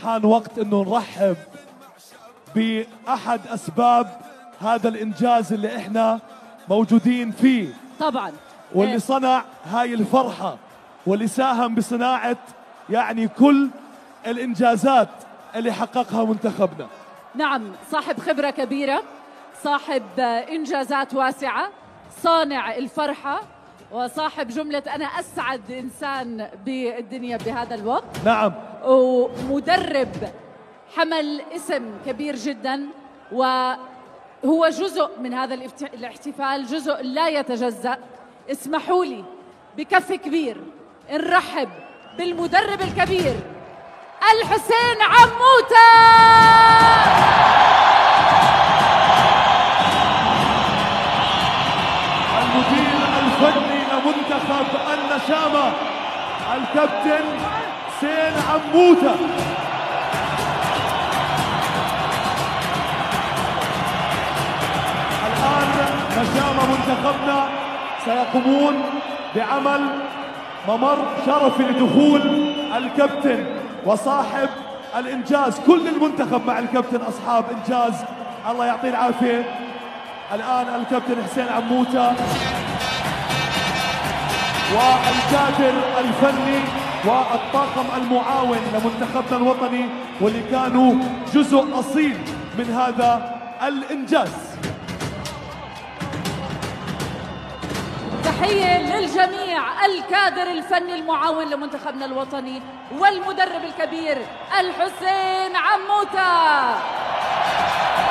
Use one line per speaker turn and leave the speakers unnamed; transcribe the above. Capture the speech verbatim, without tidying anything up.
حان وقت انه نرحب بأحد أسباب هذا الإنجاز اللي احنا موجودين فيه
طبعا،
واللي صنع هاي الفرحة واللي ساهم بصناعة يعني كل الإنجازات اللي حققها منتخبنا.
نعم، صاحب خبرة كبيرة، صاحب إنجازات واسعة، صانع الفرحة، وصاحب جملة أنا أسعد إنسان بالدنيا بهذا الوقت.
نعم،
ومدرب حمل اسم كبير جدا، وهو جزء من هذا الاحتفال، جزء لا يتجزأ. اسمحوا لي بكف كبير نرحب بالمدرب الكبير الحسين عموتة.
المدير الفني لمنتخب النشامة الكابتن حسين عموتة. الآن نشامة منتخبنا سيقومون بعمل ممر شرفي لدخول الكابتن وصاحب الإنجاز. كل المنتخب مع الكابتن أصحاب إنجاز، الله يعطيه العافية. الآن الكابتن حسين عموتة والكادر الفني والطاقم المعاون لمنتخبنا الوطني واللي كانوا جزء أصيل من هذا الإنجاز.
تحية للجميع، الكادر الفني المعاون لمنتخبنا الوطني والمدرب الكبير الحسين عموتة.